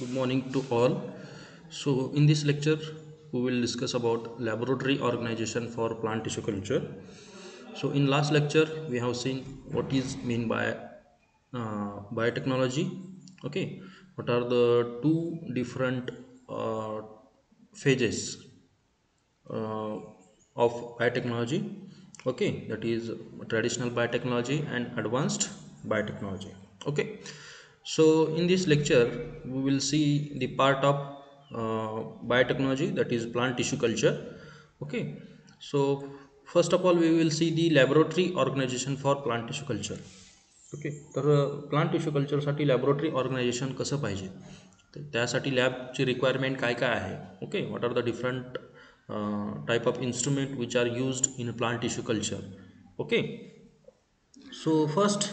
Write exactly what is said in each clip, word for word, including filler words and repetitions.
Good morning to all. So, in this lecture, we will discuss about laboratory organization for plant tissue culture. So, in last lecture, we have seen what is mean by uh, biotechnology. Okay, what are the two different uh, phases uh, of biotechnology? Okay, that is traditional biotechnology and advanced biotechnology. Okay, so in this lecture we will see the part of uh, biotechnology, that is plant tissue culture. Okay, so first of all we will see the laboratory organization for plant tissue culture. Okay, तर plant tissue कल्चरसाठी laboratory organisation कसं पाहिजे, तर त्यासाठी लॅबची requirement काय काय आहे. Okay, what are the different type of instrument which are used in plant tissue culture. Okay, so first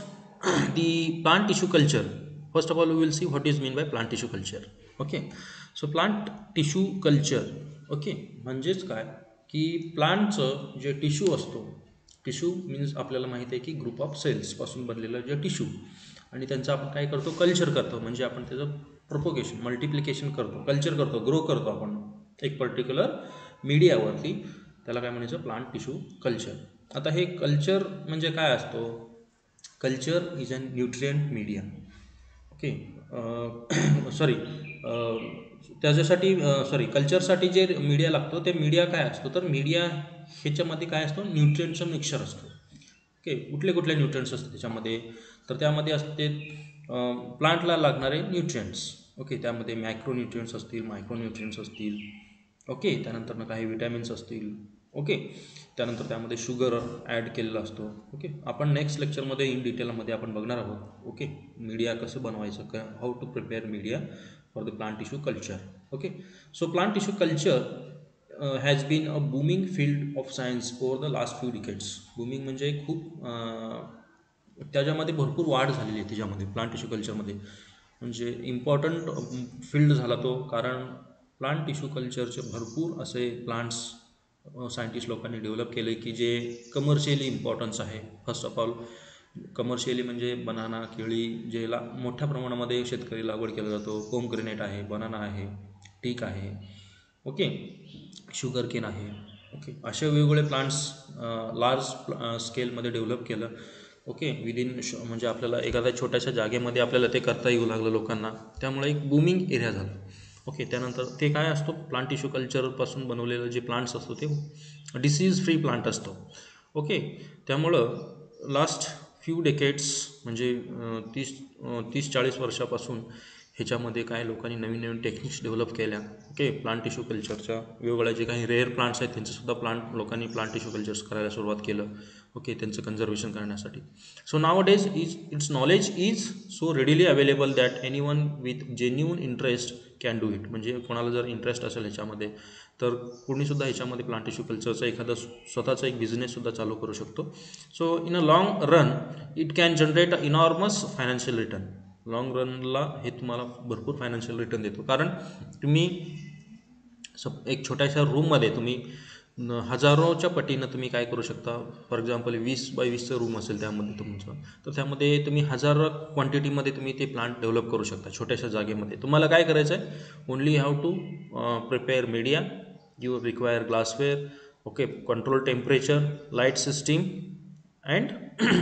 the plant tissue culture. First of all we will see what is mean by plant tissue culture. Okay, so plant tissue culture. Okay, म्हणजेच काय की प्लांटचं जे tissue असतो, tissue means आपल्याला माहिती आहे की group of cells पासून बनलेलं जे टिश्यू, आणि त्यांचं आपण काय करतो, कल्चर करतो. म्हणजे आपण त्याचं प्रोपोगेशन मल्टिप्लिकेशन करतो, कल्चर करतो, ग्रो करतो आपण एक पर्टिक्युलर मीडियावरती. त्याला काय म्हणायचं, प्लांट टिश्यू कल्चर. आता हे कल्चर म्हणजे काय असतो, culture is an nutrient media. Okay, sorry त्याच्यासाठी सॉरी कल्चरसाठी जे मीडिया लागतो ते मीडिया काय असतो, तर मीडिया ह्याच्यामध्ये काय असतो, न्यूट्रिएंटचं मिक्सचर असतो. ओके, कुठले कुठले न्यूट्रिएंट्स असतात त्याच्यामध्ये, तर त्यामध्ये असते प्लांटला लागणारे न्यूट्रिएंट्स. ओके, त्यामध्ये मॅक्रो न्यूट्रिएंट्स असतील, मायक्रो न्यूट्रिएंट्स असतील. ओके, त्यानंतर काही विटॅमिन्स असतील. ओके, त्यानंतर त्यामध्ये शुगर ॲड केलेला असतो. ओके, आपण नेक्स्ट लेक्चरमध्ये इन डिटेलमध्ये आपण बघणार आहोत. ओके, मीडिया कसं बनवायचं, का how to prepare media for the plant tissue culture. Okay, so plant tissue culture has been a booming field of science over the last few decades. Booming म्हणजे खूप त्याच्यामध्ये भरपूर वाढ झालेली आहे त्याच्यामध्ये, प्लांट टिश्यू कल्चरमध्ये. म्हणजे इम्पॉर्टंट फील्ड झाला तो, कारण प्लांट टिश्यू कल्चरचे भरपूर असे प्लांट्स सायंटिस्ट लोकांनी डेव्हलप केले की जे कमर्शियली इम्पॉर्टन्स आहे. फर्स्ट ऑफ ऑल कमर्शियली म्हणजे बनाना, केळी, जे ला मोठ्या प्रमाणामध्ये शेतकरी लागवड केला जातो. पोमग्रेनेट आहे, बनाना आहे, टीक आहे. ओके, शुगर केन आहे. ओके, असे वेगवेगळे प्लांट्स लार्ज स्केलमध्ये डेव्हलप केलं. ओके, विदिन म्हणजे आपल्याला एखाद्या छोट्याशा जागेमध्ये आपल्याला ते करता येऊ लागलं लोकांना, त्यामुळे एक बूमिंग एरिया झाला. ओके, त्यानंतर ते काय असतो, प्लांट टिश्यू कल्चरपासून बनवलेलं जे प्लांट्स असतो ते डिसीज फ्री प्लांट असतो. ओके, त्यामुळं लास्ट फ्यू डेकेड्स म्हणजे तीस तीस चाळीस वर्षापासून ह्याच्यामध्ये काय लोकांनी नवीन नवीन टेक्निक्स डेव्हलप केल्या. ओके, प्लांट टिश्यू कल्चरच्या वेगवेगळ्या जे काही रेअर प्लांट्स आहेत त्यांचंसुद्धा प्लांट लोकांनी प्लांट टिश्यू कल्चर्स करायला सुरुवात केलं. ओके, त्यांचं कन्झर्वेशन करण्यासाठी. So nowadays is its knowledge is so readily available that anyone with genuine interest can do it. म्हणजे कोणाला जर इंटरेस्ट असेल ह्याच्यामध्ये तर कोणीसुद्धा ह्याच्यामध्ये प्लांट टिश्यू कल्चरचा एखादा स्वतःचा एक बिझनेससुद्धा चालू करू शकतो. So in a long run it can generate a enormous financial return. Long रनला हे तुम्हाला भरपूर फायनान्शियल रिटर्न देतो, कारण तुम्ही सब एक छोट्याशा रूममध्ये तुम्ही हजारोच्या पटीनं तुम्ही काय करू शकता. फॉर एक्झाम्पल वीस बाय वीसचं रूम असेल त्यामध्ये तुमचं, तर त्यामध्ये तुम्ही हजार क्वांटिटीमध्ये तुम्ही ते प्लांट डेव्हलप करू शकता छोट्याशा जागेमध्ये. तुम्हाला काय करायचं आहे, only have to prepare media, you require glassware. Okay, control temperature, light system and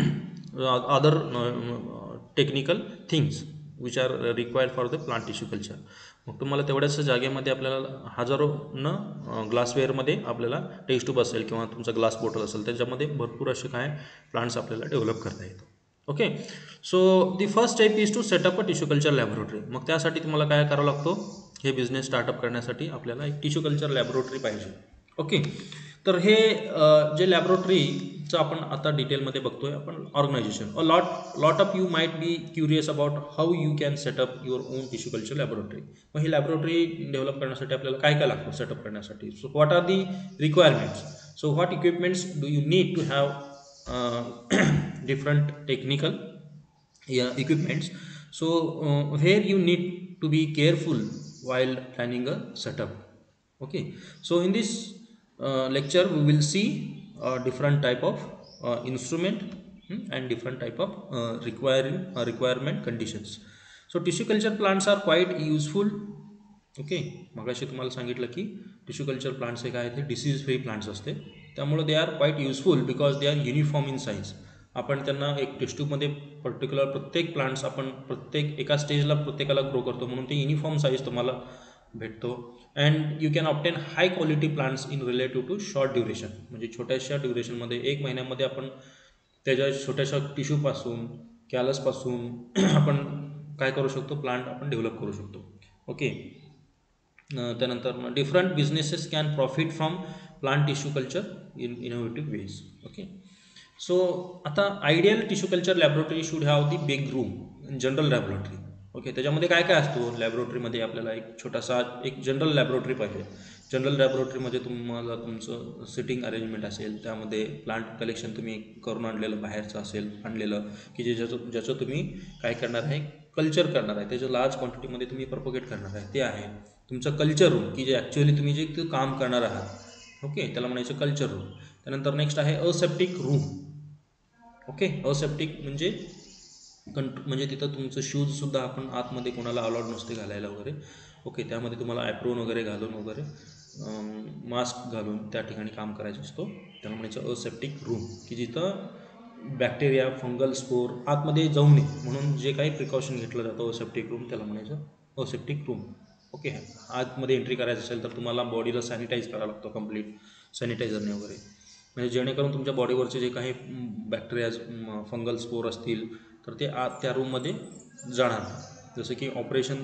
other technical things which are required for the plant tissue culture. मग तुम्हाला तेवढ्याच जागेमध्ये आपल्याला हजारो न ग्लासवेअरमध्ये आपल्याला टेस्ट ट्यूब असेल किंवा तुमचा ग्लास बॉटल असेल त्याच्यामध्ये भरपूर असे काय प्लांट्स आपल्याला डेव्हलप करता येतात. Okay, so the first step is to set up a tissue culture laboratory. मग त्यासाठी तुम्हाला काय करावं लागतो, हे बिझनेस स्टार्टअप करण्यासाठी आपल्याला एक टिश्यू कल्चर लॅबोरेटरी पाहिजे. ओके, तर हे जे लॅबोरेटरीचं आपण आता डिटेलमध्ये बघतोय आपण organisation. A lot lot of you might be curious about how you can set up your own tissue culture laboratory. मग ही लॅबोरेटरी डेव्हलप करण्यासाठी आपल्याला काय काय लागतं सेटअप करण्यासाठी. So what are the requirements, so what equipments do you need to have different technical equipments. So where you need to be careful while planning a setup. Okay, so in this uh, lecture we will see uh, different type of uh, instrument hmm, and different type of uh, requiring uh, requirement conditions. So tissue culture plants are quite useful. Okay, मगाशी तुम्हाला सांगितलं की tissue culture plants हे काय ते disease free plants असते, त्यामुळे they are quite useful because they are uniform in size. आपण त्यांना एक टेस्ट ट्यूबमध्ये पर्टिक्युलर प्रत्येक प्लांट्स आपण प्रत्येक एका स्टेजला प्रत्येकाला ग्रो करतो, म्हणून ते युनिफॉर्म साईज तुम्हाला भेटतो. And you can obtain high quality plants in relative to short duration. म्हणजे छोट्याशा ड्युरेशनमध्ये एक महिन्यामध्ये आपण त्याच्या छोट्याशा टिश्यूपासून कॅलसपासून आपण काय करू शकतो, प्लांट आपण डेव्हलप करू शकतो. ओके, त्यानंतर different businesses can profit from plant tissue culture in innovative ways. Okay, so आता ideal tissue culture laboratory should have the big room, general laboratory. Okay, त्याच्यामध्ये काय काय असतो लॅबोरेटरीमध्ये, आपल्याला एक छोटासा एक जनरल लॅबोरेटरी पाहिजे. जनरल लॅबोरेटरीमध्ये तुम्हाला तुमचं सिटिंग अरेंजमेंट असेल, त्यामध्ये प्लांट कलेक्शन तुम्ही करून आणलेलं बाहेरचं असेल आणलेलं की जे ज्याचं ज्याचं तुम्ही काय करणार आहे, कल्चर करणार आहे, त्याचं लार्ज क्वांटिटीमध्ये तुम्ही प्रपोगेट करणार आहे, ते आहे तुमचं कल्चर रूम, की जे ॲक्च्युअली तुम्ही जे काम करणार आहात. ओके, त्याला म्हणायचं कल्चर रूम. त्यानंतर नेक्स्ट आहे असेप्टिक रूम. ओके, असेप्टिक म्हणजे कंट म्हणजे तिथं तुमचं शूजसुद्धा आपण आतमध्ये कोणाला अलाउड नसते घालायला वगैरे. ओके, त्यामध्ये तुम्हाला ॲप्रोन वगैरे घालून वगैरे मास्क घालून त्या ठिकाणी काम करायचं असतो, त्याला म्हणायचं असेप्टिक रूम, की जिथं बॅक्टेरिया फंगल स्पोर आतमध्ये जाऊ नये म्हणून जे काही प्रिकॉशन घेतलं जातं असेप्टिक रूम, त्याला म्हणायचं असेप्टिक रूम. ओके, आतमध्ये एंट्री करायचं असेल तर तुम्हाला बॉडीला सॅनिटाईज करावं लागतं कम्प्लीट सॅनिटायझरने वगैरे, म्हणजे जेणेकरून तुमच्या बॉडीवरचे जे काही बॅक्टेरियाज फंगल स्पोर असतील तर ते आत त्या रूममध्ये जाणार. जसं की ऑपरेशन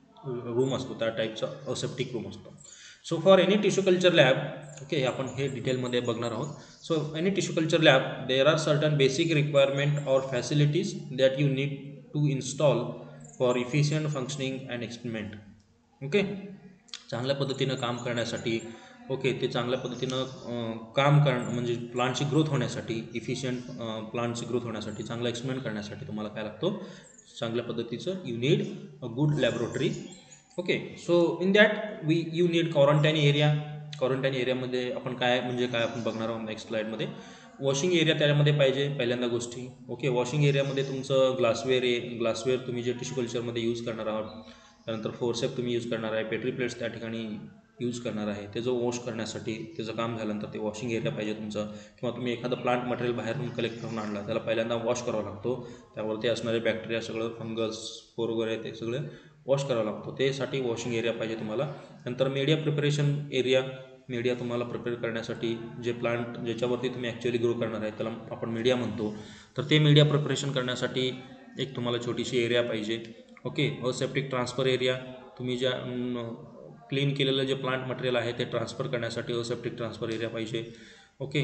रूम असतो त्या टाईपचा असेप्टिक रूम असतो. So for any tissue culture lab, okay आपण हे डिटेलमध्ये बघणार आहोत. So any tissue culture lab there are certain basic requirement or facilities that you need to install for efficient functioning and experiment. Okay, चांगल्या पद्धतीनं काम करण्यासाठी, ओके ते चांगल्या पद्धतीनं काम कर म्हणजे प्लांटची ग्रोथ होण्यासाठी, इफिशियंट प्लांटची ग्रोथ होण्यासाठी, चांगलं एक्सपेरिमेंट करण्यासाठी तुम्हाला काय लागतो, चांगल्या पद्धतीचं you need a good laboratory. Okay, so in that we you need quarantine area. Quarantine एरियामध्ये आपण काय म्हणजे काय आपण बघणार आहोत नेक्स्ट स्लाईडमध्ये. वॉशिंग एरिया त्यामध्ये पाहिजे पहिल्यांदा गोष्टी. ओके, वॉशिंग एरियामध्ये तुमचं ग्लासवेअर आहे, ग्लासवेअर तुम्ही जे टिश्यू कल्चरमध्ये यूज करणार आहात, त्यानंतर फोरसेप तुम्ही यूज करणार आहे, पेट्री प्लेट्स त्या ठिकाणी यूज करणार आहे, त्याचं वॉश करण्यासाठी त्याचं काम झाल्यानंतर ते वॉशिंग एरिया पाहिजे तुमचं. किंवा तुम्ही एखादं प्लांट मटेरियल बाहेरून कलेक्ट करून आणला, त्याला पहिल्यांदा वॉश करावा लागतो, त्यावरती असणारे बॅक्टेरिया सगळं फंगस स्पोर वगैरे ते सगळं वॉश करावं लागतो, त्यासाठी वॉशिंग एरिया पाहिजे तुम्हाला. नंतर मीडिया प्रिपरेशन एरिया, मीडिया तुम्हाला प्रिपेअर करण्यासाठी जे प्लांट ज्याच्यावरती तुम्ही ॲक्च्युअली ग्रो करणार आहे त्याला आपण मीडिया म्हणतो, तर ते मीडिया प्रिपरेशन करण्यासाठी एक तुम्हाला छोटीशी एरिया पाहिजे. ओके, असेप्टिक ट्रान्सफर एरिया, तुम्ही ज्या क्लीन केलेलं जे प्लांट मटेरियल आहे ते ट्रान्सफर करण्यासाठी असेप्टिक ट्रान्सफर एरिया पाहिजे. ओके,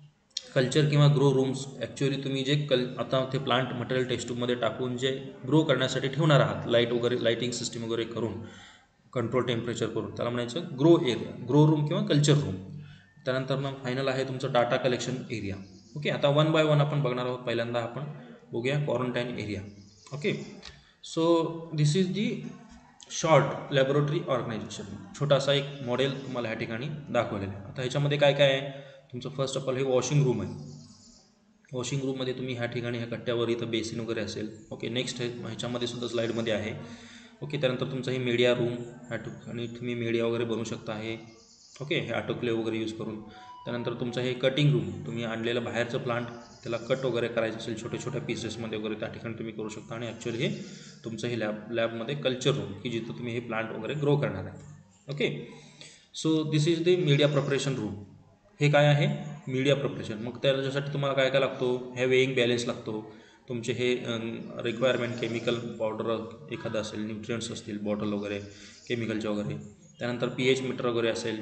कल्चर किंवा ग्रो रूम्स, ॲक्च्युअली तुम्ही जे कल आता ते प्लांट मटेरियल टेस्ट ट्यूबमध्ये टाकून जे ग्रो करण्यासाठी ठेवणार आहात, लाईट वगैरे लाईटिंग सिस्टीम वगैरे करून कंट्रोल टेम्परेचर करून, त्याला म्हणायचं ग्रो एरिया, ग्रो रूम किंवा कल्चर रूम. त्यानंतर मग फायनल आहे तुमचं डाटा कलेक्शन एरिया. ओके, आता वन बाय वन आपण बघणार आहोत. पहिल्यांदा आपण बघूया quarantine area. Okay, so this is the short laboratory organisation, छोटासा एक मॉडेल तुम्हाला ह्या ठिकाणी दाखवलेलं आहे. आता ह्याच्यामध्ये काय काय आहे, तुमचं फर्स्ट ऑफ ऑल हे वॉशिंग रूम आहे. वॉशिंग रूममध्ये तुम्ही ह्या ठिकाणी ह्या कट्ट्यावर इथं बेसिन वगैरे असेल. ओके, नेक्स्ट हे ह्याच्यामध्ये सुद्धा स्लाईडमध्ये आहे. ओके, त्यानंतर तुमचं हे मीडिया रूम, ह्या ठिकाणी तुम्ही मीडिया वगैरे बनवू शकता आहे. ओके, हे ऑटोक्लेव्ह वगैरे यूज करून. त्यानंतर तुमचं हे कटिंग रूम, तुम्ही आणलेलं बाहेरचं प्लांट त्याला कट वगैरे करायचं असेल छोट्या छोट्या पीसेसमध्ये वगैरे त्या ठिकाणी तुम्ही करू शकता. आणि ॲक्च्युअली हे तुमचं हे लॅब लॅबमध्ये कल्चर रूम, की जिथं तुम्ही हे प्लांट वगैरे ग्रो करणार आहे. Okay, so this is the media preparation room. हे काय आहे, मीडिया प्रिपरेशन. मग त्याच्यासाठी तुम्हाला काय काय लागतो, हे वेईंग बॅलेन्स लागतो, तुमचे हे रिक्वायरमेंट केमिकल पावडर एखादं असेल, न्यूट्रियंट्स असतील बॉटल वगैरे केमिकलच्या वगैरे. त्यानंतर पी एच मीटर वगैरे असेल,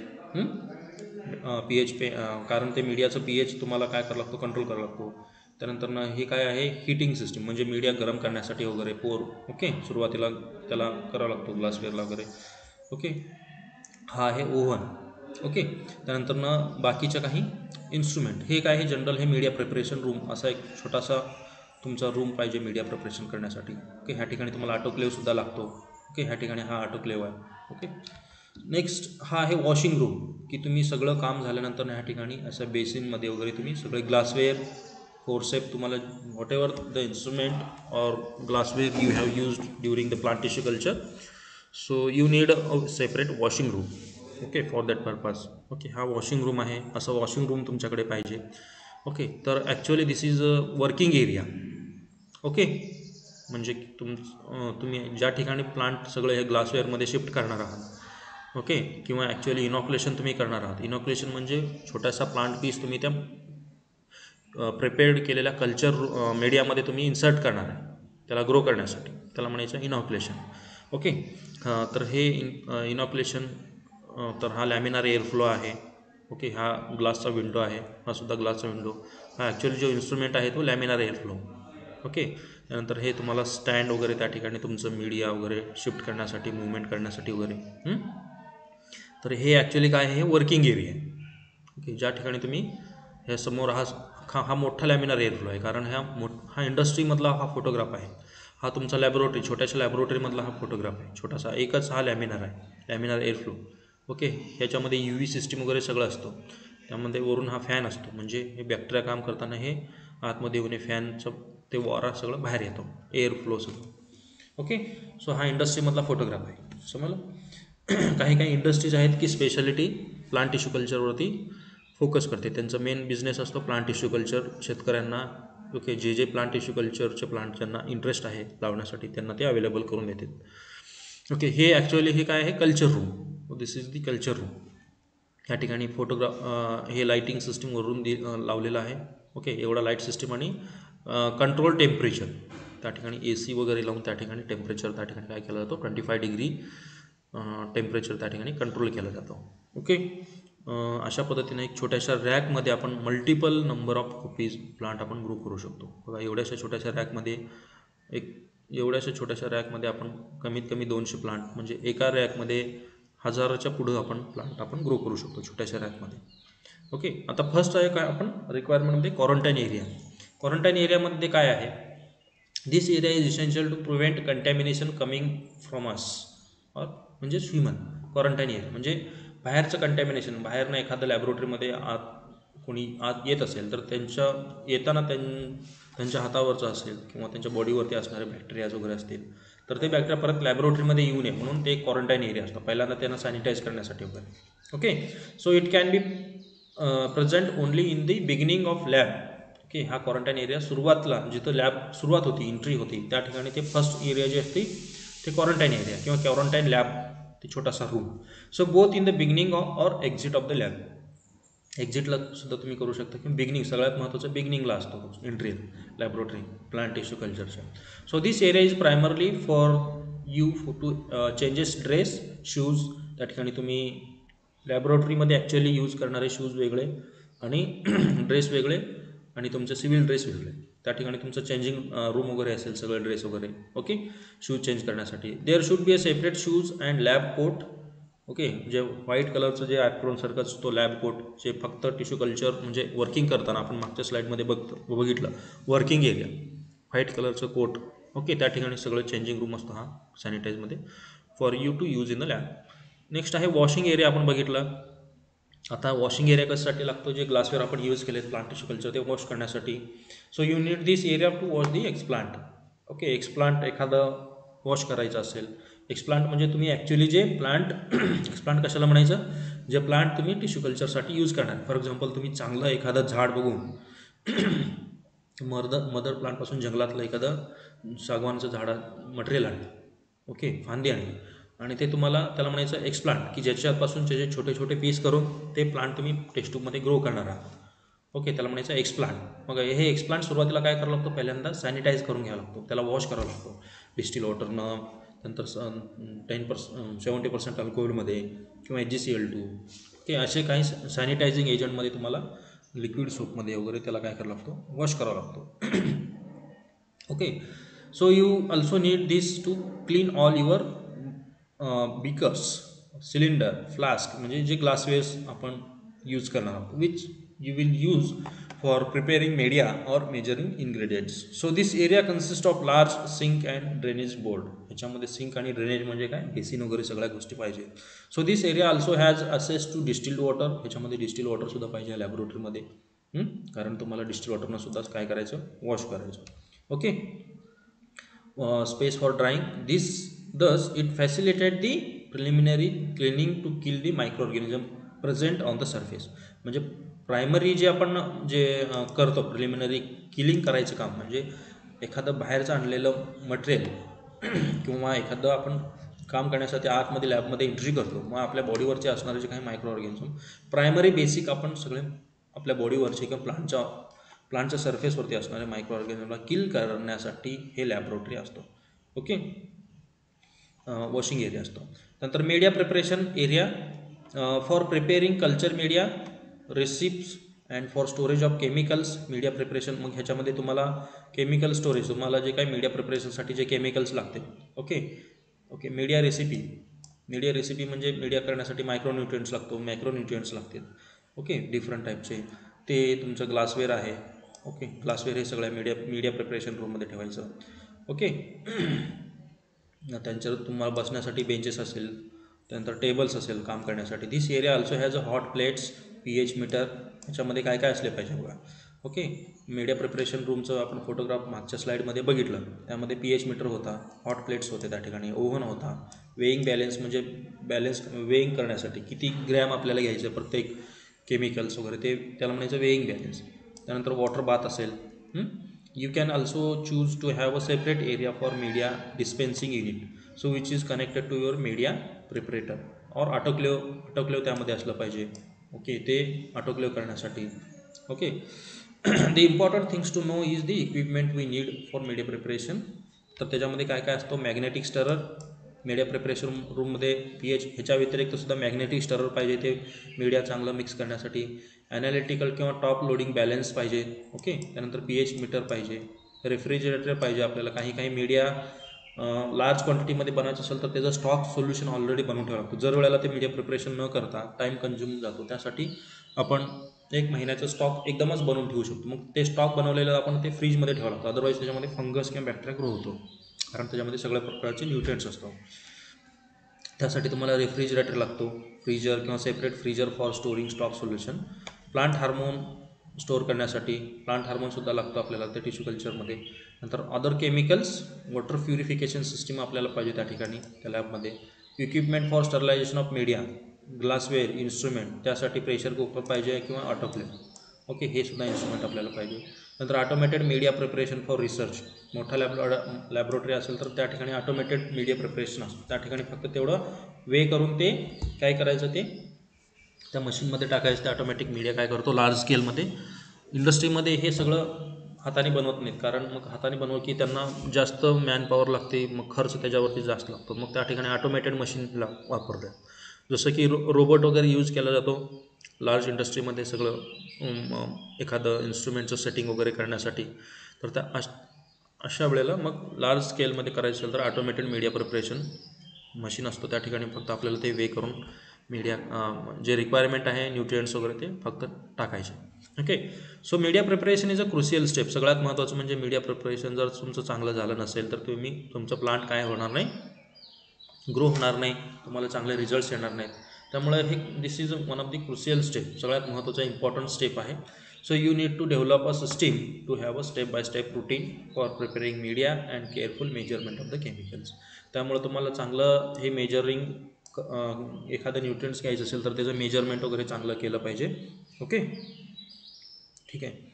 पी एच पे कारण ते मीडियाचं पी एच तुम्हाला काय करावं लागतो, कंट्रोल करावं लागतो. त्यानंतर ना हे काय आहे, हीटिंग सिस्टीम, म्हणजे मीडिया गरम करण्यासाठी वगैरे पोर. ओके, सुरुवातीला त्याला करावं लागतो ग्लासवेअरला वगैरे. ओके, हा आहे ओव्हन. ओके, त्यानंतर ना बाकीच्या काही इन्स्ट्रुमेंट. हे काय आहे, जनरल हे मीडिया प्रिपरेशन रूम, असा एक छोटासा तुमचा रूम पाहिजे मीडिया प्रिपरेशन करण्यासाठी. ओके, ह्या ठिकाणी तुम्हाला ऑटोक्लेव्हसुद्धा लागतो. ओके, ह्या ठिकाणी हा ऑटोक्लेव्ह आहे. ओके, नेक्स्ट हा आहे वॉशिंग रूम, की तुम्ही सगळं काम झाल्यानंतर ह्या ठिकाणी असं बेसिनमध्ये वगैरे तुम्ही सगळे ग्लासवेअर forceps तुम्हाला whatever the instrument or glassware you have used during the plant tissue culture, so you need a separate washing room, okay, for that purpose. okay, हा वॉशिंग रूम आहे, असं वॉशिंग रूम तुमच्याकडे पाहिजे. Okay, तर actually this is a working area. Okay, म्हणजे तुम तुम्ही ज्या ठिकाणी प्लांट सगळे हे ग्लासवेअरमध्ये शिफ्ट करणार आहात, ओके, किंवा ॲक्च्युअली इनॉक्युलेशन तुम्ही करणार आहात. इनॉक्युलेशन म्हणजे छोटासा प्लांट पीस तुम्ही त्या प्रिपेअर्ड केलेल्या कल्चर मीडियामध्ये तुम्ही इन्सर्ट करणार आहे त्याला ग्रो करण्यासाठी, त्याला म्हणायचं इनॉक्युलेशन. ओके, तर हे इन इनॉक्युलेशन, तर हा लॅमिनार एअर फ्लो आहे. ओके, हा ग्लासचा विंडो आहे, हा सुद्धा ग्लासचा विंडो. हा ॲक्च्युअली जो इन्स्ट्रुमेंट आहे तो लॅमिनार एअर फ्लो. ओके, त्यानंतर हे तुम्हाला स्टँड वगैरे त्या ठिकाणी तुमचं मीडिया वगैरे शिफ्ट करण्यासाठी, मूवमेंट करण्यासाठी वगैरे. तर हे ॲक्च्युअली काय आहे, हे वर्किंग एरिया आहे. ओके, ज्या ठिकाणी तुम्ही ह्या समोर हा हा मोठा लॅमिनार एअर फ्लो आहे, कारण ह्या मो हा इंडस्ट्रीमधला हा फोटोग्राफ आहे. हा तुमचा लॅबोरेटरी, छोट्याशा लॅबोरेटरीमधला हा फोटोग्राफ आहे, छोटासा एकच हा लॅमिनार आहे, लॅमिनार एअर फ्लो. ओके, ह्याच्यामध्ये यू व्ही सिस्टीम वगैरे सगळं असतं. त्यामध्ये वरून हा फॅन असतो, म्हणजे हे बॅक्टेरिया काम करताना हे आतमध्ये येऊन फॅनचं ते वारा सगळं बाहेर येतो, एअर फ्लो सगळं. ओके, सो हा इंडस्ट्रीमधला फोटोग्राफ आहे, समजलं. काही काही इंडस्ट्रीज आहेत की स्पेशालिटी प्लांट टिश्यू कल्चरवरती फोकस करते, त्यांचा मेन बिझनेस असतो प्लांट टिश्यू कल्चर. शेतकऱ्यांना ओके, जे जे प्लांट टिश्यू कल्चरचे प्लांट ज्यांना इंटरेस्ट आहे लावण्यासाठी त्यांना ते अवेलेबल करून देतात. ओके, हे ॲक्च्युअली हे काय आहे, culture room. This is the culture room. या ठिकाणी फोटोग्राफ हे लाईटिंग सिस्टीमवरून दि लावलेलं आहे. ओके, एवढा लाईट सिस्टीम आणि कंट्रोल टेम्परेचर त्या ठिकाणी, ए सी वगैरे लावून त्या ठिकाणी टेम्परेचर त्या ठिकाणी काय केला जातो, ट्वेंटी फाय डिग्री टेम्परेचर त्या ठिकाणी कंट्रोल केला जातो. ओके, अशा पद्धतीने एक छोट्याशा रॅकमध्ये आपण multiple number of copies plant आपण ग्रो करू शकतो. बघा, एवढ्याशा छोट्याशा रॅकमध्ये एक एवढ्याशा छोट्याशा रॅकमध्ये आपण कमीत कमी दोनशे प्लांट, म्हणजे एका रॅकमध्ये हजाराच्या पुढं आपण प्लांट आपण ग्रो करू शकतो छोट्याशा रॅकमध्ये. ओके, आता फर्स्ट आहे काय आपण रिक्वायरमेंटमध्ये क्वारंटाईन एरिया. क्वारंटाईन एरियामध्ये काय आहे, this area is essential to prevent contamination coming from us or म्हणजे ह्युमन. क्वारंटाईन एरिया म्हणजे बाहेरचं कंटॅमिनेशन, बाहेरनं एखादं लॅबोरेटरीमध्ये आत कोणी आत येत असेल तर त्यांच्या येताना त्यां त्यांच्या हातावरचं असेल किंवा त्यांच्या बॉडीवरती असणारे बॅक्टेरियाज वगैरे असतील तर ते बॅक्टेरिया परत लॅबोरेटरीमध्ये येऊ नये म्हणून ते एक क्वारंटाईन एरिया असतो, पहिल्यांदा त्यांना सॅनिटाईज करण्यासाठी वगैरे. Okay, so it can be present only in the beginning of lab. Okay, हा क्वारंटाईन एरिया सुरुवातला जिथं लॅब सुरुवात होती, एंट्री होती त्या ठिकाणी ते फर्स्ट एरिया जे असते ते क्वारंटाईन एरिया किंवा क्वारंटाईन लॅब, ते छोटासा room. So both in the beginning of or exit of the lab. एक्झिटला सुद्धा तुम्ही करू शकता किंवा बिगिनिंग, सगळ्यात महत्त्वाचं बिगिनिंगला असतो एंट्री लॅबोरेटरी प्लांट टिश्यू कल्चरच्या. So this area is primarily for you to changes dress, shoes. त्या ठिकाणी तुम्ही लॅबोरेटरीमध्ये ॲक्च्युअली यूज करणारे शूज वेगळे आणि ड्रेस वेगळे आणि तुमचे सिव्हिल ड्रेस वेगळे. त्या ठिकाणी तुमचं चेंजिंग रूम वगैरे असेल, सगळे ड्रेस वगैरे. ओके, शूज चेंज करण्यासाठी there should be a separate shoes and lab coat. Okay, जे व्हाईट कलरचं जे ॲप्रॉनसारखं असतो लॅब कोट, जे फक्त टिश्यू कल्चर म्हणजे वर्किंग करताना आपण मागच्या स्लाईडमध्ये बघतो बघितलं वर्किंग एरिया, व्हाईट कलरचं कोट. ओके, त्या ठिकाणी सगळं चेंजिंग रूम असतो हा सॅनिटाईजमध्ये for you to use in the lab. Next आहे वॉशिंग एरिया, आपण बघितला. आता वॉशिंग एरिया कशासाठी लागतो, जे ग्लासवेअर आपण यूज केले प्लांट टिश्यू कल्चर ते वॉश करण्यासाठी. So you need this area to wash the explant. Okay, explant एखादं वॉश करायचं असेल, एक्सप्लांट म्हणजे तुम्ही ॲक्च्युअली जे प्लांट एक्सप्लांट कशाला म्हणायचं, जे प्लांट तुम्ही टिश्यू कल्चरसाठी यूज करणार. फॉर एक्झाम्पल तुम्ही चांगलं एखादं झाड बघून मर्दर मदर प्लांटपासून जंगलातलं एखादं सागवानचं झाडा मटेरियल आणलं, ओके, फांदी आणली आणि ते तुम्हाला त्याला म्हणायचं एक्सप्लांट, की ज्याच्यापासून त्याचे छोटे छोटे पीस करून ते प्लांट तुम्ही टेस्ट ट्यूबमध्ये ग्रो करणार आहात. ओके, त्याला म्हणायचं एक्सप्लांट. मग हे एक्सप्लांट सुरुवातीला काय करावं लागतं, पहिल्यांदा सॅनिटाईज करून घ्यावं लागतो, त्याला वॉश करावं लागतो डिस्टिल वॉटरनं, नंतर टेन पर्सेंट सेवन्टी पर्सेंट अल्कोहोलमध्ये किंवा H G C L two. Okay, असे काही सॅनिटायझिंग एजंटमध्ये तुम्हाला लिक्विड सोपमध्ये वगैरे त्याला काय करावं लागतो, वॉश करावा लागतो. Okay, so you also need this to clean all your beakers, cylinder, flask म्हणजे जे ग्लासवेअर्स आपण यूज करणार आहोत, which you will use for preparing media or measuring ingredients. So this area consists of large sink and drainage board. ह्याच्यामध्ये sink आणि drainage म्हणजे काय, basin वगैरे सगळ्या गोष्टी पाहिजे. So this area also has access to distilled water. ह्याच्यामध्ये distilled water सुद्धा पाहिजे लॅबोरेटरीमध्ये. कारण तुम्हाला डिस्टिल वॉटरनं सुद्धा काय करायचं, वॉश करायचं. Okay. Space for drying this thus it facilitate the preliminary cleaning to kill the micro organism present on the surface. म्हणजे प्रायमरी जे आपण जे करतो प्रिलिमिनरी किलिंग करायचं काम, म्हणजे एखादं बाहेरचं आणलेलं मटेरियल किंवा एखादं आपण काम करण्यासाठी आतमध्ये लॅबमध्ये एंट्री करतो, मग आपल्या बॉडीवरचे असणारे जे काही मायक्रो ऑर्गॅनिझम प्रायमरी बेसिक आपण सगळे आपल्या बॉडीवरचे किंवा प्लांटच्या प्लांटच्या सरफेसवरती असणारे मायक्रो ऑर्गॅनिझमला किल करण्यासाठी हे लॅबोरेटरी असतो. ओके. वॉशिंग एरिया असतो. नंतर media preparation area for preparing culture media recipes and for storage of chemicals. Media preparation, मग ह्याच्यामध्ये तुम्हाला केमिकल स्टोरेज, तुम्हाला जे काही मीडिया प्रिपरेशनसाठी जे केमिकल्स लागते. Okay. Okay. Media recipe, media recipe म्हणजे मीडिया करण्यासाठी मायक्रोन्यूट्रिएंट्स लागतो, मॅक्रोन्यूट्रिएंट्स लागतील. ओके. डिफरंट टाईपचे ते तुमचं ग्लासवेअर आहे. ओके. ग्लासवेअर हे सगळ्या मीडिया मीडिया प्रिपरेशन रूममध्ये ठेवायचं. ओके. त्यांच्यावर तुम्हाला बसण्यासाठी बेंचेस असेल, त्यानंतर टेबल्स असेल काम करण्यासाठी. This area also has a hot plates, P H meter, ह्याच्यामध्ये काय काय असले पाहिजे बघा. ओके. मीडिया प्रिपरेशन रूमचं आपण फोटोग्राफ मागच्या स्लाईडमध्ये बघितलं, त्यामध्ये पी एच मीटर होता, हॉट प्लेट्स होते त्या ठिकाणी, ओव्हन होता, वेईंग बॅलेन्स म्हणजे बॅलेन्स वेईंग करण्यासाठी किती ग्रॅम आपल्याला घ्यायचं प्रत्येक केमिकल्स वगैरे ते त्याला म्हणायचं वेईंग बॅलेन्स. त्यानंतर वॉटर बाथ असेल. You can also choose to have a separate area for media dispensing unit, so which is connected to your media preparator or autoclave. Autoclave त्यामध्ये असलं पाहिजे. ओके. ते ऑटोक्लेव करण्यासाठी. Okay. The important things to know is the equipment we need for media preparation. तर त्याच्यामध्ये काय काय असतो, मॅग्नेटिक स्टरर. मीडिया प्रिपरेशन रूममध्ये पी एच ह्याच्या व्यतिरिक्त सुद्धा मॅग्नेटिक स्टरर पाहिजे ते मीडिया चांगलं मिक्स करण्यासाठी. ॲनालिटिकल किंवा टॉप लोडिंग बॅलन्स पाहिजे. ओके. त्यानंतर पी एच मीटर पाहिजे. रेफ्रिजरेटर पाहिजे आपल्याला. काही काही मीडिया लार्ज क्वांटिटीमध्ये बनवायचं असेल तर त्याचं स्टॉक सोल्युशन ऑलरेडी बनवून ठेवावं लागतं. जर वेळेला ते मीडिया प्रिपरेशन न करता टाईम कन्झ्युम जातो, त्यासाठी आपण एक महिन्याचं स्टॉक एकदमच बनवून ठेवू शकतो. मग ते स्टॉक बनवलेलं आपण ते फ्रीजमध्ये ठेवावं लागतं, अदरवाईज त्याच्यामध्ये फंगस किंवा बॅक्टेरिया ग्रो होतो, कारण त्याच्यामध्ये सगळ्या प्रकारचे न्यूट्रिएंट्स असतात. त्यासाठी तुम्हाला रेफ्रिजरेटर लागतो, फ्रीजर किंवा separate freezer for storing stock solution. Plant hormone store करण्यासाठी प्लांट हार्मोनसुद्धा लागतो आपल्याला त्या टिश्यू कल्चरमध्ये. नंतर other chemicals, water purification system आपल्याला पाहिजे त्या ठिकाणी त्या लॅबमध्ये. Equipment for sterilization of media, glassware, instrument, त्यासाठी प्रेशर कुकर पाहिजे किंवा ऑटोक्लेव. ओके. हे सुद्धा इन्स्ट्रुमेंट आपल्याला पाहिजे. नंतर automated media preparation for research. मोठा लॅब लॅबोरेटरी असेल तर त्या ठिकाणी ऑटोमॅटेड मीडिया प्रिपरेशन असतं. त्या ठिकाणी फक्त तेवढं वे करून ते काय करायचं, ते त्या मशीनमध्ये टाकायचं. ते ऑटोमॅटिक मीडिया काय करतो लार्ज स्केलमध्ये. इंडस्ट्रीमध्ये हे सगळं हाताने बनवत नाहीत, कारण मग हाताने बनवलं की त्यांना जास्त मॅनपॉवर लागते, मग खर्च त्याच्यावरती जास्त लागतो. मग त्या ठिकाणी ऑटोमॅटेड मशीनला वापरलं, जसं की रो रोबोट वगैरे यूज केला जातो लार्ज इंडस्ट्रीमध्ये सगळं एखादं इन्स्ट्रुमेंटचं सेटिंग वगैरे करण्यासाठी. तर त्या अश अशा वेळेला मग लार्ज स्केलमध्ये करायचं असेल तर ऑटोमॅटेड मीडिया प्रिपरेशन मशीन असतो. त्या ठिकाणी फक्त आपल्याला ते वे करून मीडिया जे रिक्वायरमेंट आहे न्यूट्रिएंट्स वगैरे ते फक्त टाकायचे. Okay. So media preparation is a crucial step. सगळ्यात महत्त्वाचं म्हणजे मीडिया प्रिपरेशन जर तुमचं चांगलं झालं नसेल तर तुम्ही तुमचं प्लांट काय होणार नाही, ग्रो होणार नाही, तुम्हाला चांगले रिझल्ट्स येणार नाहीत. त्यामुळे हे this is one of the crucial step, सगळ्यात महत्त्वाचा इम्पॉर्टंट स्टेप आहे. So you need to develop a system to have a step by step routine for preparing media and careful measurement of the chemicals. त्यामुळे तुम्हाला चांगलं हे measuring, एखादं nutrients घ्यायचं असेल तर त्याचं मेजरमेंट वगैरे चांगलं केलं पाहिजे. ओके. ठीक आहे.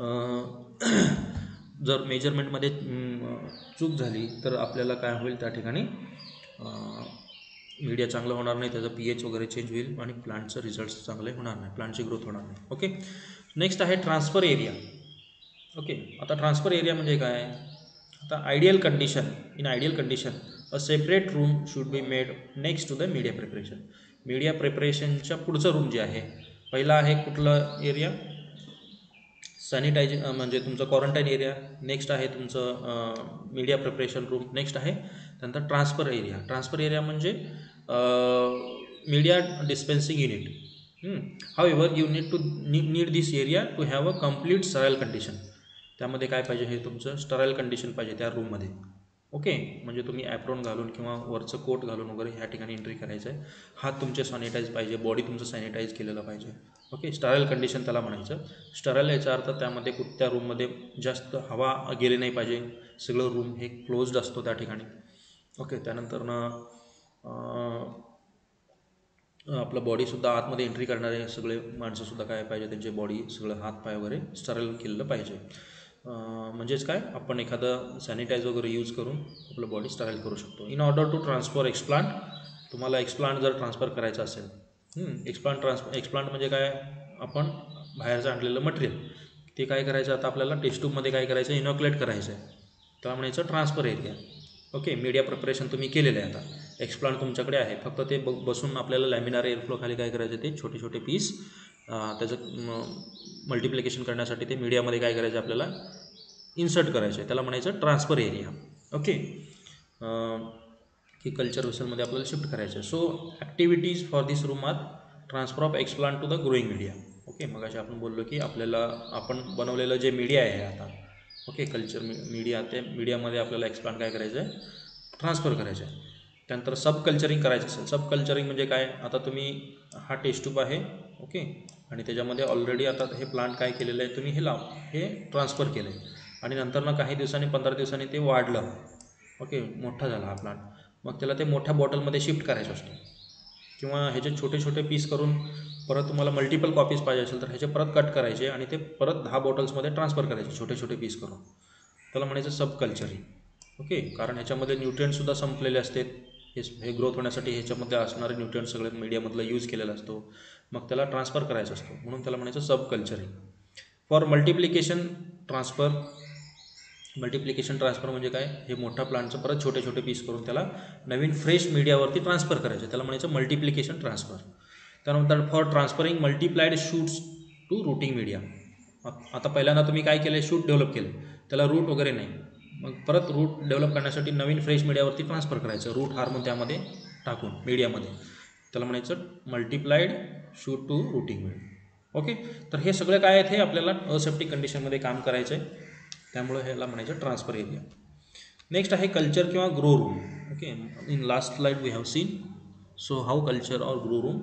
जर मेजरमेंटमध्ये चूक झाली तर आपल्याला काय होईल, त्या ठिकाणी मीडिया चांगलं होणार नाही, त्याचं पी एच वगैरे चेंज होईल आणि प्लांटचं रिझल्ट्स चांगले होणार नाही, प्लांटची ग्रोथ होणार नाही. ओके. नेक्स्ट आहे ट्रान्सफर एरिया. ओके. आता ट्रान्सफर एरिया म्हणजे काय, आता ideal condition, in ideal condition a separate room should be made next to the media preparation. Media प्रिपरेशनच्या पुढचं रूम जे आहे, पहिला आहे कुठलं एरिया, सॅनिटायझ म्हणजे तुमचं क्वारंटाईन एरिया. नेक्स्ट आहे तुमचं मीडिया प्रिपरेशन रूम. नेक्स्ट आहे त्यानंतर ट्रान्सफर एरिया. ट्रान्सफर एरिया म्हणजे media dispensing unit. However you need to need this area to have a complete sterile condition. त्यामध्ये काय पाहिजे, हे तुमचं स्टराईल कंडिशन पाहिजे त्या रूममध्ये. ओके. म्हणजे तुम्ही ॲप्रॉन घालून किंवा वरचं कोट घालून वगैरे ह्या ठिकाणी एंट्री करायचं आहे. हात तुमचे सॅनिटाईज पाहिजे, बॉडी तुमचं सॅनिटाईज केलेलं पाहिजे. ओके, स्टराईल कंडिशन त्याला म्हणायचं. स्टराईल याचा अर्थ त्यामध्ये त्या रूममध्ये जास्त हवा गेली नाही पाहिजे, सगळं रूम हे क्लोज्ड असतो त्या ठिकाणी. ओके, त्यानंतर ना आपलं बॉडीसुद्धा आतमध्ये एंट्री करणारे सगळे माणसंसुद्धा काय पाहिजे, त्यांचे बॉडी सगळं हात पाय वगैरे स्टराईल केलेलं पाहिजे. म्हणजेच काय, आपण एखादं सॅनिटाईज वगैरे यूज करून आपलं बॉडी स्टराईल करू शकतो. In order to transfer explant, तुम्हाला एक्सप्लांट जर ट्रान्सफर करायचं असेल, एक्सप्लांट ट्रान्सफर एक्सप्लांट म्हणजे काय, आपण बाहेरचं आणलेलं मटेरियल ते काय करायचं, आता आपल्याला टेस्ट ट्यूबमध्ये काय करायचं, इनॉक्युलेट करायचं आहे, त्याला म्हणायचं transfer area. Okay, media preparation तुम्ही केलेलं आहे, आता एक्सप्लांट तुमच्याकडे आहे, फक्त ते ब बसून आपल्याला लॅमिनार एअरफ्लो खाली काय करायचं, ते छोटे छोटे पीस त्याचं मल्टिप्लिकेशन करण्यासाठी ते मीडियामध्ये काय करायचं, आपल्याला इन्सर्ट करायचं आहे, त्याला म्हणायचं ट्रान्सफर एरिया. ओके, की कल्चर वेसलमध्ये आपल्याला शिफ्ट करायचं आहे. So activities for this room are transfer of explant to the growing media. Okay, मग असे आपण बोललो की आपल्याला आपण बनवलेलं जे मीडिया आहे आता, ओके, कल्चर मी मीडिया, त्या मीडियामध्ये आपल्याला एक्सप्लांट काय करायचं आहे, ट्रान्सफर करायचं आहे. त्यानंतर सब कल्चरिंग करायचं असेल. सब कल्चरिंग म्हणजे काय, आता तुम्ही हा टेस्ट ट्यूब आहे, ओके, आणि त्याच्यामध्ये ऑलरेडी आता हे प्लांट काय केलेलं आहे, तुम्ही हे लाव हे ट्रान्सफर केलं आहे, आणि नंतर ना काही दिवसांनी पंधरा दिवसांनी ते वाढलं, ओके, मोठा झाला हा प्लांट, मग त्याला ते मोठ्या बॉटलमध्ये शिफ्ट करायचं असतं, किंवा ह्याचे छोटे छोटे पीस करून परत तुम्हाला मल्टिपल कॉपीज पाहिजे असेल तर ह्याचे परत कट करायचे आणि ते परत दहा बॉटल्समध्ये ट्रान्सफर करायचे छोटे छोटे पीस करून, त्याला म्हणायचं सब कल्चरिंग. ओके, कारण ह्याच्यामध्ये न्यूट्रिएंट्ससुद्धा संपलेले असतात, हे हे ग्रोथ होण्यासाठी ह्याच्यामध्ये असणारे न्यूट्रिएंट्स सगळे मीडियामधला यूज केलेला असतो, मग त्याला ट्रान्सफर करायचा असतो, म्हणून त्याला म्हणायचं sub culturing. For multiplication transfer, multiplication transfer म्हणजे काय, हे मोठा प्लांटचं परत छोटे छोटे पीस करून त्याला नवीन फ्रेश मीडियावरती ट्रान्सफर करायचं, त्याला म्हणायचं मल्टिप्लिकेशन ट्रान्सफर. त्यानंतर for transferring multiplied shoots to rooting media. आता पहिल्यांदा तुम्ही काय केलं, शूट डेव्हलप केलं, त्याला रूट वगैरे नाही, मग परत रूट डेव्हलप करण्यासाठी नवीन फ्रेश मीडियावरती ट्रान्सफर करायचं, रूट हार्मोन त्यामध्ये टाकून मीडियामध्ये, त्याला म्हणायचं multiplied shoot to rooting media. Okay, तर हे सगळं काय आहे, हे आपल्याला असेप्टिक कंडिशनमध्ये काम करायचं आहे, त्यामुळे ह्याला म्हणायचं ट्रान्सफर एरिया. नेक्स्ट आहे कल्चर किंवा grow room. Okay, in last slide we have seen so how culture or grow room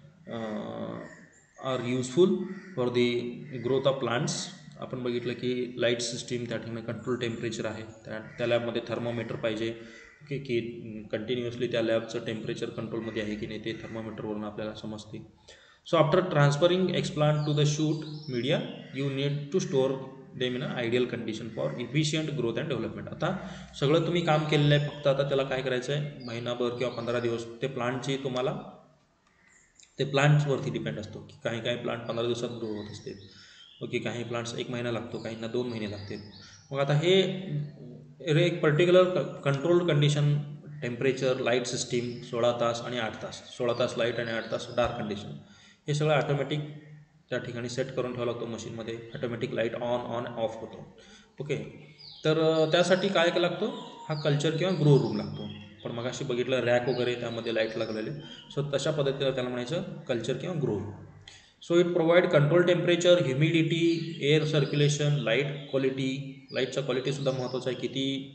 are useful for the growth of plants. आपण बघितलं की लाईट सिस्टीम, त्या ठिकाणी कंट्रोल टेम्परेचर आहे, त्या त्या लॅबमध्ये थर्मोमीटर पाहिजे, ओके, की कंटिन्युअसली त्या लॅबचं टेम्परेचर कंट्रोलमध्ये आहे की नाही ते थर्मोमीटरवरून आपल्याला समजते. So after transferring explant to the shoot media you need to store them in a ideal condition for efficient growth and development. आता सगळं तुम्ही काम केलेलं आहे, फक्त आता त्याला काय करायचं आहे, महिनाभर किंवा पंधरा दिवस ते प्लांटची तुम्हाला ते प्लांट्सवरती डिपेंड असतो, की काही काही प्लांट पंधरा दिवसात ग्रो होत असते, ओके, काही प्लांट्स एक महिना लागतो, काहींना दोन महिने लागते. मग आता हे एक particular controlled condition, temperature, light system सोळा तास आणि आठ तास, सोळा तास लाईट आणि आठ तास डार्क कंडिशन, हे सगळं ऑटोमॅटिक त्या ठिकाणी सेट करून ठेवावं लागतो मशीनमध्ये, automatic light on on off होतो. ओके, तर त्यासाठी काय काय लागतो, हा कल्चर किंवा ग्रो रूम लागतो. पण मग अशी बघितलं रॅक वगैरे त्यामध्ये लाईट लागलेले, सो तशा पद्धतीला त्याला म्हणायचं कल्चर किंवा grow room. So it provide control temperature, humidity, air circulation, light quality. लाईटचा क्वालिटीसुद्धा महत्त्वाचा आहे, किती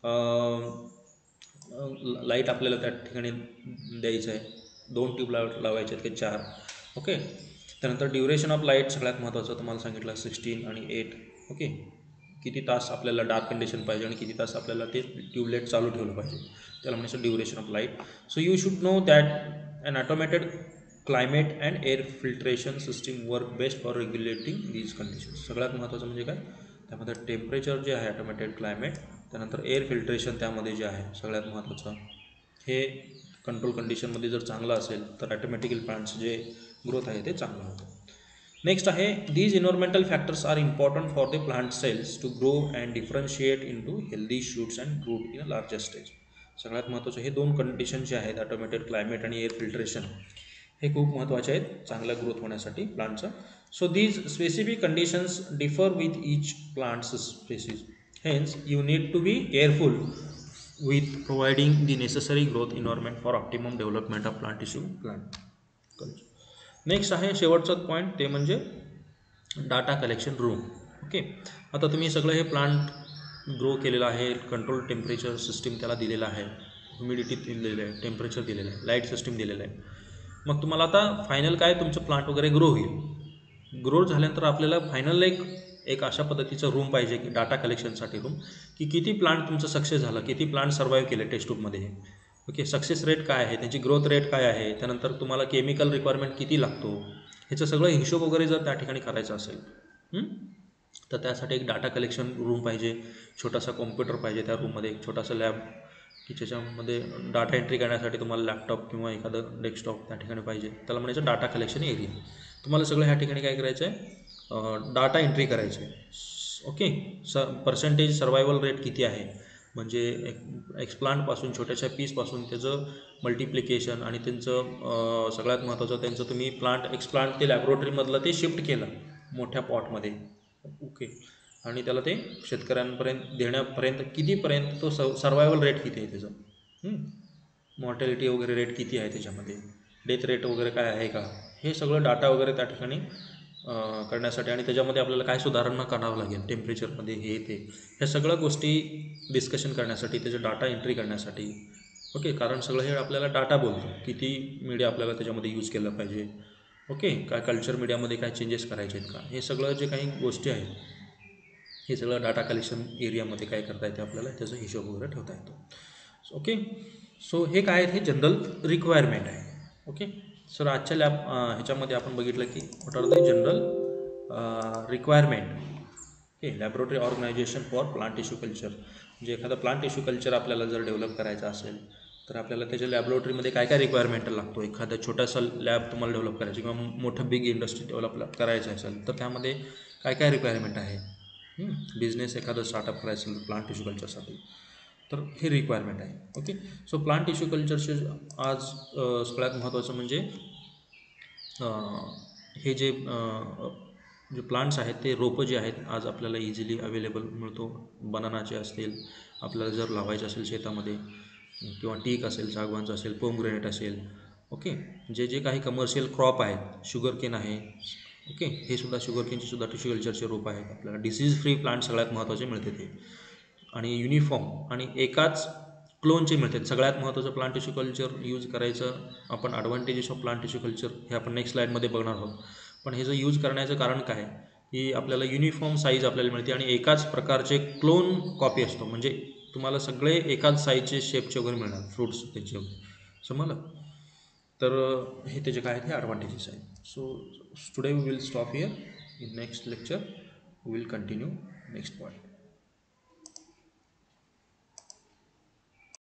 लाईट आपल्याला त्या ठिकाणी द्यायचं आहे, दोन ट्यूब लाव लावायचे आहेत की चार. ओके, त्यानंतर ड्युरेशन ऑफ लाईट सगळ्यात महत्त्वाचं तुम्हाला सांगितलं, सिक्स्टीन आणि एट. ओके, किती तास आपल्याला डार्क कंडिशन पाहिजे आणि किती तास आपल्याला ते ट्यूबलाईट चालू ठेवलं पाहिजे, त्याला म्हणायचं duration of light. So you should know that an automated climate and air filtration system work best for regulating these conditions. सगळ्यात महत्त्वाचं म्हणजे काय, त्यामध्ये टेम्परेचर जे आहे ऑटोमॅटेड क्लायमेट, त्यानंतर एअर फिल्ट्रेशन त्यामध्ये जे आहे सगळ्यात महत्त्वाचं, हे कंट्रोल कंडिशनमध्ये जर चांगलं असेल तर ऑटोमॅटिकली प्लांट्स जे ग्रोथ आहे ते चांगलं होतं. नेक्स्ट आहे these environmental factors are important for the plant cells to grow and differentiate into healthy shoots and root in a larger stage. सगळ्यात महत्त्वाचं हे दोन कंडिशन जे आहेत, ऑटोमॅटेड क्लायमेट आणि एअर फिल्ट्रेशन, हे खूप महत्त्वाचे आहेत चांगला ग्रोथ होण्यासाठी प्लांटचं. So these specific conditions differ with each plants species, hence you need to be careful with providing the necessary growth environment for optimum development of plant tissue plant culture. Next आहे शेवटचाच point, ते म्हणजे data collection room. Okay, आता तुम्ही सगळं हे plant grow केलेलं आहे, कंट्रोल टेम्परेचर सिस्टीम त्याला दिलेलं आहे, ह्युमिडिटी दिलेलं आहे, टेम्परेचर दिलेलं आहे, लाईट सिस्टीम दिलेलं आहे. मग तुम्हाला आता फायनल काय तुमचं प्लांट वगैरे ग्रो होईल. ग्रो झाल्यानंतर आपल्याला फायनल एक एक अशा पद्धतीचं रूम पाहिजे की डाटा कलेक्शनसाठी रूम, की किती प्लांट तुमचं सक्सेस झालं, किती प्लांट सर्वाईव्ह केले टेस्ट ट्यूबमध्ये. ओके, सक्सेस रेट काय आहे, त्यांची ग्रोथ रेट काय आहे, त्यानंतर तुम्हाला केमिकल रिक्वायरमेंट किती लागतो, ह्याचं सगळं हिशोब वगैरे जर त्या ठिकाणी करायचं असेल तर त्यासाठी एक डाटा कलेक्शन रूम पाहिजे. छोटासा कॉम्प्युटर पाहिजे त्या रूममध्ये, एक छोटासा लॅब की ज्याच्यामध्ये डाटा एंट्री करण्यासाठी तुम्हाला लॅपटॉप किंवा एखादं डेस्कटॉप त्या ठिकाणी पाहिजे. त्याला म्हणायचं डाटा कलेक्शन एरिया. तुम्हाला सगळं ह्या ठिकाणी काय करायचं आहे, डाटा एंट्री करायचं आहे. ओके, स पर्सेंटेज सर्वायवल रेट किती आहे, म्हणजे एक एक्सप्लांटपासून छोट्याशा पीसपासून त्याचं मल्टिप्लिकेशन आणि त्यांचं सगळ्यात महत्त्वाचं त्यांचं तुम्ही प्लांट एक्सप्लांट ते लॅबोरेटरीमधलं ते शिफ्ट केलं मोठ्या पॉटमध्ये. ओके, आणि त्याला ते शेतकऱ्यांपर्यंत देण्यापर्यंत कितीपर्यंत तो स सर्वायवल रेट किती आहे त्याचं, मॉर्टॅलिटी वगैरे रेट किती आहे त्याच्यामध्ये, डेथ रेट वगैरे काय आहे का, हे सगळं डाटा वगैरे त्या ठिकाणी करण्यासाठी आणि त्याच्यामध्ये आपल्याला काय सुधारणा करावं लागेल टेम्परेचरमध्ये हे ते ह्या सगळ्या गोष्टी डिस्कशन करण्यासाठी, त्याचे डाटा एंट्री करण्यासाठी. ओके, कारण सगळं हे आपल्याला डाटा बोलतो, किती मीडिया आपल्याला त्याच्यामध्ये यूज केलं पाहिजे. ओके, काय कल्चर मीडियामध्ये काय चेंजेस करायचे आहेत का, हे सगळं जे काही गोष्टी आहेत हे सगळं डाटा कलेक्शन एरियामध्ये काय करता येते आपल्याला त्याचा हिशोब वगैरे ठेवता येतो. ओके, सो हे काय आहे, हे जनरल रिक्वायरमेंट आहे. ओके, सर आजच्या लॅब ह्याच्यामध्ये आपण बघितलं की what are the general requirement. Okay, laboratory organization for plant tissue culture. म्हणजे एखादा प्लांट टिश्यू कल्चर आपल्याला जर डेव्हलप करायचं असेल तर आपल्याला त्याच्या लॅबोरेटरीमध्ये काय काय रिक्वायरमेंट लागतो. एखादा छोटासा लॅब तुम्हाला डेव्हलप करायची किंवा मोठं बिग इंडस्ट्री डेव्हलप करायचं असेल तर त्यामध्ये काय काय रिक्वायरमेंट आहे. बिझनेस एखादं स्टार्टअप करायचं असेल प्लांट टिश्यू कल्चरसाठी तर हे रिक्वायरमेंट आहे. ओके, सो प्लांट टिश्यू कल्चरचे आज सगळ्यात महत्त्वाचं म्हणजे हे जे जे प्लांट्स आहेत ते रोपं जे आहेत आज आपल्याला इझिली अवेलेबल मिळतो. बनानाचे असतील आपल्याला जर लावायचे असेल शेतामध्ये, किंवा टीक असेल, सागवानचं असेल, पोमग्रेनेट असेल. ओके, जे जे काही कमर्शियल क्रॉप आहेत, शुगर केन आहे. ओके, हे सुद्धा शुगर केनचे सुद्धा टिश्यू कल्चरचे रोप आहेत. आपल्याला डिसीज फ्री प्लांट सगळ्यात महत्त्वाचे मिळते ते, आणि युनिफॉर्म आणि एकाच क्लोनचे मिळतात. सगळ्यात महत्त्वाचं प्लांट टिश्यू कल्चर यूज करायचं आपण, advantages of plant tissue culture हे आपण नेक्स्ट स्लाईडमध्ये बघणार आहोत. पण हे जर यूज करण्याचं कारण काय की आपल्याला युनिफॉर्म साईज आपल्याला मिळते आणि एकाच प्रकारचे क्लोन कॉपी असतो. म्हणजे तुम्हाला सगळे एकाच साईजचे शेपचे वगैरे मिळणार फ्रूट्स त्याचे वगैरे, समजलं. तर हे त्याचे काय आहेत हे ॲडव्हान्टेजेस आहेत. So today we will stop here. In next lecture we will continue next point.